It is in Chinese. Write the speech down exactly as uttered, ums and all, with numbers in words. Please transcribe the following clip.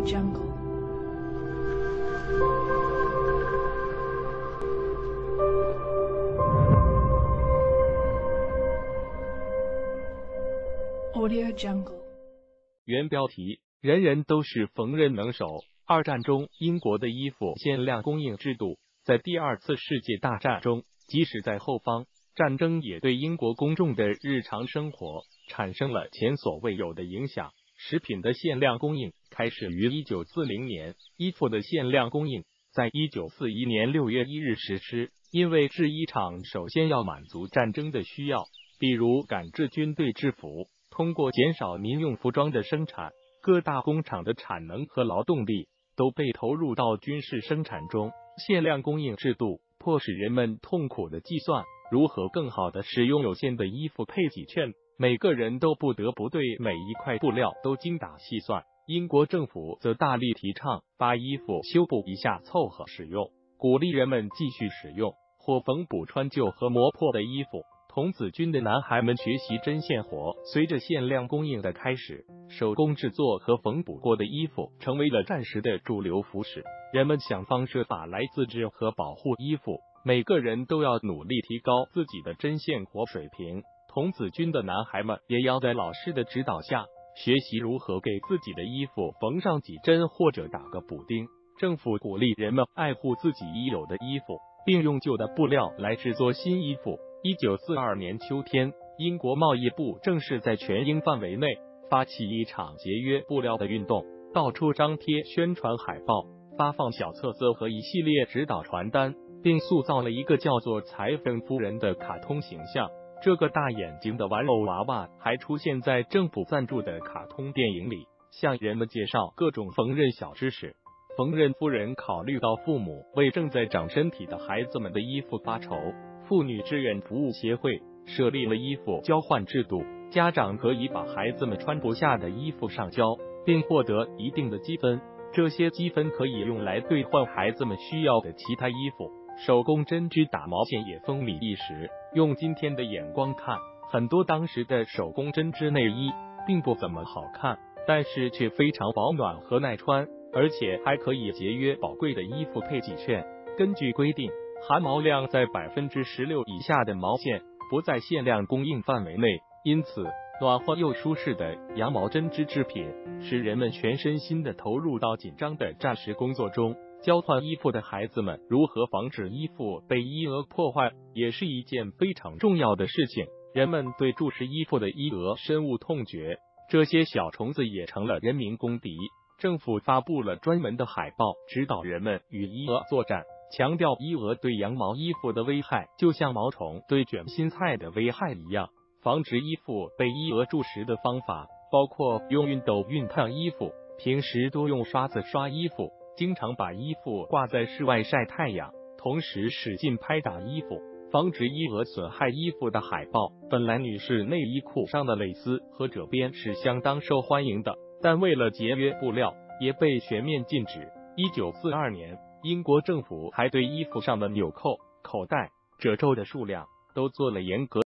Jungle. Audio Jungle. 原标题：人人都是缝纫能手。二战中，英国的衣服限量供应制度在第二次世界大战中，即使在后方，战争也对英国公众的日常生活产生了前所未有的影响。食品的限量供应开始于一九四零年，衣服的限量供应在一九四一年六月一日实施。因为制衣厂首先要满足战争的需要，比如赶制军队制服，通过减少民用服装的生产，各大工厂的产能和劳动力都被投入到军事生产中。限量供应制度迫使人们痛苦地计算如何更好地使用有限的衣服配给券，每个人都不得不对每一块布料都精打细算。英国政府则大力提倡把衣服修补一下凑合使用，鼓励人们继续使用或缝补穿旧和磨破的衣服。童子军的男孩们学习针线活，随着限量供应的开始，手工制作和缝补过的衣服成为了战时的主流服饰。人们想方设法来自制和保护衣服，每个人都要努力提高自己的针线活水平。童子军的男孩们也要在老师的指导下学习如何给自己的衣服缝上几针或者打个补丁。政府鼓励人们爱护自己已有的衣服，并用旧的布料来制作新衣服。一九四二年秋天，英国贸易部正式在全英范围内发起一场节约布料的运动，到处张贴宣传海报，发放小册子和一系列指导传单，并塑造了一个叫做裁缝夫人的卡通形象。这个大眼睛的玩偶娃娃还出现在政府赞助的卡通电影里，向人们介绍各种缝纫小知识。缝纫夫人考虑到父母为正在长身体的孩子们的衣服发愁，妇女志愿服务协会设立了衣服交换制度，家长可以把孩子们穿不下的衣服上交，并获得一定的积分，这些积分可以用来兑换孩子们需要的其他衣服。手工针织打毛线也风靡一时，用今天的眼光看，很多当时的手工针织内衣并不怎么好看，但是却非常保暖和耐穿，而且还可以节约宝贵的衣服配给券。根据规定，含毛量在百分之十六以下的毛线不在限量供应范围内，因此暖和又舒适的羊毛针织制品使人们全身心地投入到紧张的战时工作中。交换衣服的孩子们如何防止衣服被衣蛾破坏，也是一件非常重要的事情。人们对注视衣服的衣蛾深恶痛绝，这些小虫子也成了人民公敌。政府发布了专门的海报，指导人们与衣蛾作战，强调衣蛾对羊毛衣服的危害就像毛虫对卷心菜的危害一样。防止衣服被衣蛾蛀食的方法包括用熨斗熨烫衣服，平时多用刷子刷衣服，经常把衣服挂在室外晒太阳，同时使劲拍打衣服，防止衣蛾损害衣服的海报。本来女士内衣裤上的蕾丝和褶边是相当受欢迎的，但为了节约布料，也被全面禁止。一九四二年，英国政府还对衣服上的纽扣、口袋、褶皱的数量都做了严格